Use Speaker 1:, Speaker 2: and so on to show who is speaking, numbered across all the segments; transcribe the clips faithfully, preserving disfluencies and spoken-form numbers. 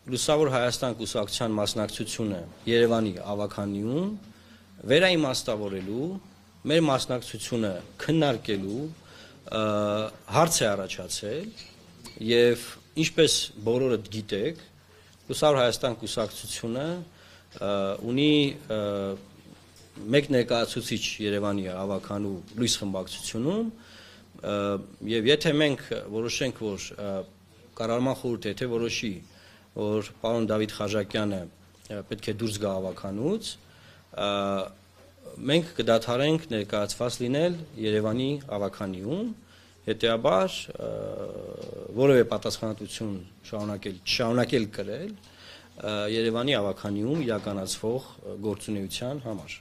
Speaker 1: Լուսավոր Հայաստան կուսակցության մասնակցությունը Երևանի ավականիում վերաիմաստավորելու, մեր մասնակցությունը քննարկելու հարց է առաջացել եւ ինչպես բոլորդ գիտեք, Լուսավոր Հայաստան կուսակցությունը ունի մեկ ներկայացուցիչ Երևանի ավականու լույս խմբակցությունում եւ եթե մենք որոշենք, որ կառավարման խորհուրդը եթե որոշի, որ պարոն Դավիթ Խաչակյանը պետք է դուրս գա ավականուց, մենք կդադարենք ներկայացված լինել Երևանի ավականիում, հետեւաբար որևէ պատասխանատվություն շարունակել շարունակել կրել Երևանի ավականիում իրականացվող գործունեության համար։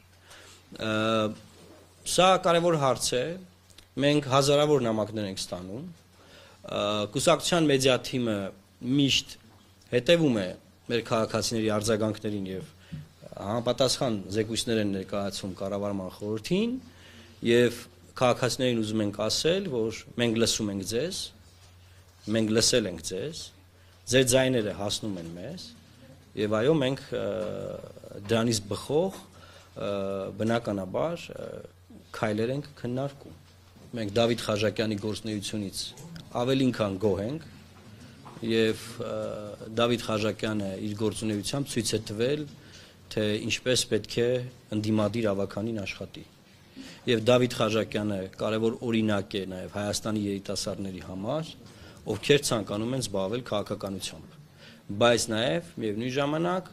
Speaker 1: Սա կարևոր հարց է, մենք հազարավոր նամակներ ենք ստանում, կուսակցության մեդիա թիմը միշտ հետևում է մեր քաղաքացիների արձագանքներին եւ համապատասխան զեկույցներ են ներկայացում կառավարման խորհրդին եւ քաղաքացիներին ուզում ենք ասել, որ մենք լսում ենք ձեզ, մենք լսել ենք ձեզ, ձեր ձայները հասնում են մեզ եւ այո մենք դրանից բխող բնականաբար քայլեր ենք քննարկում։ Մենք Դավիթ Խաչակյանի գործունեությունից ավելին քան գոհ ենք եւ Դավիթ Խաչակյանը իր գործունեությամբ ցույց է տվել, թե ինչպես պետք է ընդդիմադիր ավականին աշխատի։ Եվ Դավիթ Խաչակյանը կարևոր օրինակ է նաեւ Հայաստանի երիտասարդների համար, ովքեր ցանկանում են զբաղվել քաղաքականությամբ։ Բայց նաեւ միևնույն ժամանակ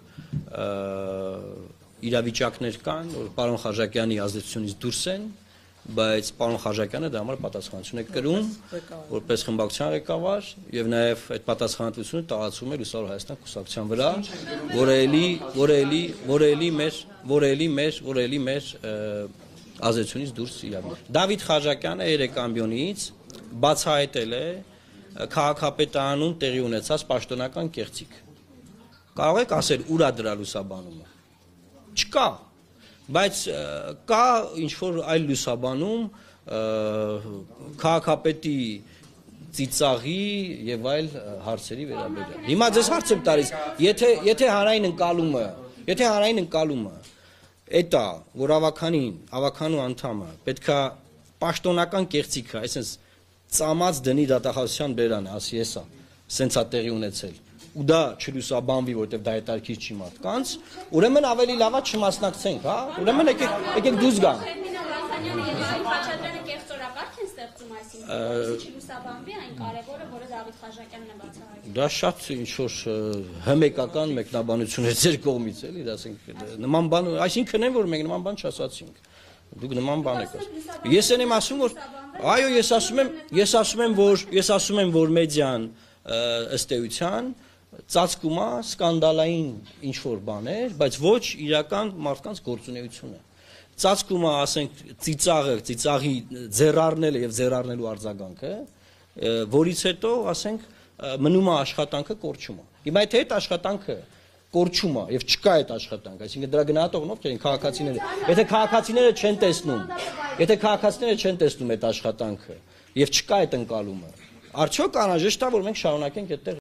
Speaker 1: իրավիճակներ կան, որ պարոն Խաչակյանի ազդեցությունից դուրս են, բայց պարոն Խաչակյանը դա համար պատասխանատվություն է կրում, որպես խմբակցության ղեկավար եւ նաեւ այդ պատասխանատվությունը տարածում է Լուսավոր Հայաստան կուսակցության վրա, որը էլի, որը էլի, որը էլի մեր, որը էլի մեր, որը էլի մեր ազդեցությունից դուրս իրավիճակ։ Դավիթ Խաչակյանը երեք ամբիոնից բացահայտել է քաղաքապետարանում տեղի ունեցած պաշտոնական կեղծիք։ Կարող եք ասել ուր է դրա լուսաբանումը։ Չկա։ Բայց կա ինչ-որ այլ լուսաբանում քաղաքապետի ծիծաղի եւ այլ հարցերի վերաբերյալ։ Հիմա ձեզ հարց եմ տալիս, եթե եթե հանրային ընկալումը, եթե հանրային ընկալումը էդ է, որ ավականին, ավականու անդամը պետքա պաշտոնական կեղծիքը, այսինքն ծամած դնի դատախազության բերանը, ասի հեսա, սենց է տեղի ունեցել։ Ու դա չլուսաբանվի, որտեղ դա հետարքից չի մարդկանց, ուրեմն ավելի լավա չմասնակցենք, հա? Ուրեմն եկեք եկեք դուրս գանք։ Դա շատ ինչ-որ հմեկական մեկնաբանություն է ձեր կողմից, էլի, ասենք նման բան, այսինքն են որ մենք նման բան չասացինք։ Դուք նման բան եք ասում։ Ես եմ ասում, որ այո, ես ասում եմ, ես ասում եմ, որ ես ասում եմ, որ մեդիան ըստ էության ծածկում է սկանդալային ինչ-որ բաներ, բայց ոչ իրական մարդկանց գործունեությունը։ Ծածկում է, ասենք, ծիծաղը, ծիծաղի ձեռառնելը եւ ձեռառնելու արձագանքը, որից հետո, ասենք, մնում է աշխատանքը կորչում է։ Հիմա եթե այդ աշխատանքը կորչում է եւ չկա այդ աշխատանքը, այսինքն դրա գնահատողն ովքեր են քաղաքացիները։ Եթե քաղաքացիները չեն տեսնում, եթե քաղաքացիները չեն տեսնում այդ աշխատանքը եւ չկա այդ ընկալումը, արդյոք անհրաժեշտ է որ մենք շարունակենք այդտեղ